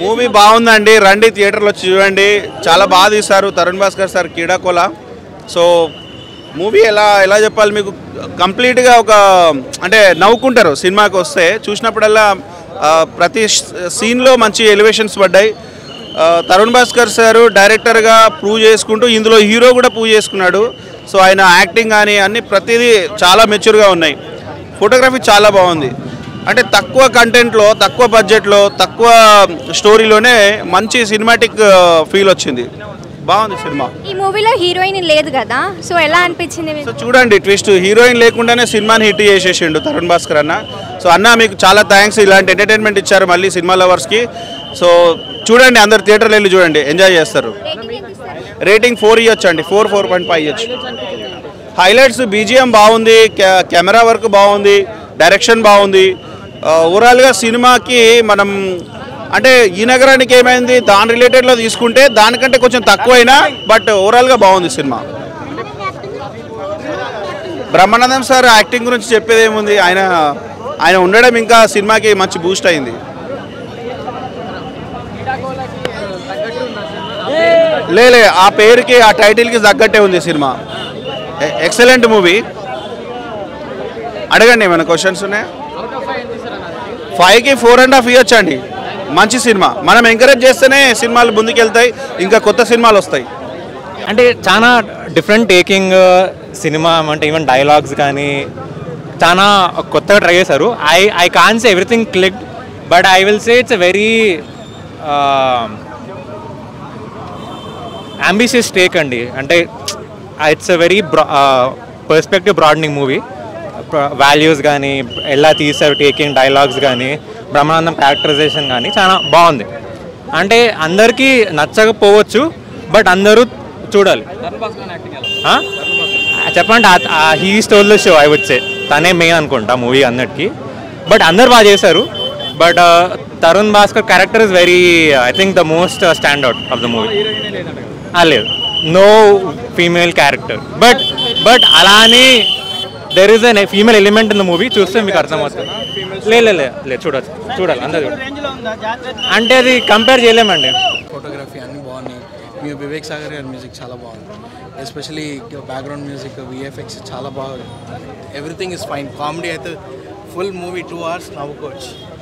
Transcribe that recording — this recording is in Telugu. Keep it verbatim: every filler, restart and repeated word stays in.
మూవీ బాగుందండి, రండి థియేటర్లో చూడండి. చాలా బాగా తీశారు Tarun Bhaskar sir, Keedaa Cola. So movie ఎలా ఎలా చెప్పాలి మీకు, కంప్లీట్గా ఒక అంటే నవ్వుకుంటారు సినిమాకి వస్తే. చూసినప్పుడల్లా ప్రతి సీన్లో మంచి ఎలివేషన్స్ పడ్డాయి. తరుణ్ భాస్కర్ సారు డైరెక్టర్గా ప్రూవ్ చేసుకుంటూ ఇందులో హీరో కూడా ప్రూవ్ చేసుకున్నాడు. సో ఆయన యాక్టింగ్ కానీ అన్ని ప్రతిదీ చాలా మెచ్యూర్గా ఉన్నాయి. ఫోటోగ్రఫీ చాలా బాగుంది. అంటే తక్కువ కంటెంట్లో, తక్కువ బడ్జెట్లో, తక్కువ స్టోరీలోనే మంచి సినిమాటిక్ ఫీల్ వచ్చింది. బాగుంది సినిమా. ఈ మూవీలో హీరోయిన్ లేదు కదా, సో ఎలా అనిపించింది? సో చూడండి ట్విస్ట్, హీరోయిన్ లేకుండానే సినిమాని హిట్ చేసేసిండు తరుణ్ భాస్కర్ అన్న. సో అన్న మీకు చాలా థ్యాంక్స్, ఇలాంటి ఎంటర్టైన్మెంట్ ఇచ్చారు మళ్ళీ సినిమా లవర్స్కి. సో చూడండి, అందరు థియేటర్లో వెళ్ళి చూడండి, ఎంజాయ్ చేస్తారు. రేటింగ్ ఫోర్ ఇవ్వచ్చు అండి, ఫోర్ ఫోర్ పాయింట్ ఫైవ్ ఇవ్వచ్చు. హైలైట్స్ బీజిఎం బాగుంది, కెమెరా వర్క్ బాగుంది, డైరెక్షన్ బాగుంది. ఓవరాల్గా సినిమాకి మనం అంటే ఈ నగరానికి ఏమైంది దాని రిలేటెడ్లో తీసుకుంటే దానికంటే కొంచెం తక్కువైనా బట్ ఓవరాల్గా బాగుంది సినిమా. బ్రహ్మానందం సార్ యాక్టింగ్ గురించి చెప్పేది ఏముంది, ఆయన ఆయన ఉండడం ఇంకా సినిమాకి మంచి బూస్ట్ అయింది. లేలే ఆ పేరుకి ఆ టైటిల్కి తగ్గట్టే ఉంది సినిమా. Excellent movie. అడగండి ఏమైనా క్వశ్చన్స్ ఉన్నాయా? ఫైవ్కి ఫోర్ అండ్ హాఫ్ ఇవ్వచ్చు అండి. మంచి సినిమా. మనం ఎంకరేజ్ చేస్తేనే సినిమాలు ముందుకెళ్తాయి, ఇంకా కొత్త సినిమాలు వస్తాయి. అంటే చాలా డిఫరెంట్ టేకింగ్ సినిమా, అంటే ఈవెన్ డైలాగ్స్ కానీ చాలా కొత్తగా ట్రై చేశారు. I I can say everything clicked, but I will say it's a very ambitious take అండి. అంటే it's a very bra perspective broadening movie. Values కానీ ఎలా తీశారు, టేకింగ్ డైలాగ్స్ కానీ, బ్రహ్మానందం క్యారెక్టరైజేషన్ కానీ చాలా బాగుంది. అంటే అందరికీ నచ్చకపోవచ్చు, బట్ అందరూ చూడాలి. చెప్పండి, he stole the show I would say. తనే మెయిన్ అనుకుంటా మూవీ అన్నిటికీ, బట్ అందరు బాగా చేశారు. But Tarun Bhaskar character is very I think the most stand out of the movie. లేదు, no female character, but but అలానే there is an female element in the movie. చూస్తే మీకు అర్థమవుతుంది. లేదు లేదు చూడచ్చు, చూడాలి అందరూ చూడాలి. అంటే అది కంపేర్ చేయలేమండి. ఫోటోగ్రఫీ అన్నీ బాగున్నాయి. మీ వివేక్ సాగర్ గారి మ్యూజిక్ చాలా బాగుంది. ఎస్పెషలీ బ్యాక్గ్రౌండ్ మ్యూజిక్, విఎఫ్ఎక్స్ చాలా బాగుంది. Everything is fine. కామెడీ అయితే ఫుల్ మూవీ టూ అవర్స్ నవ్వుకోవచ్చు.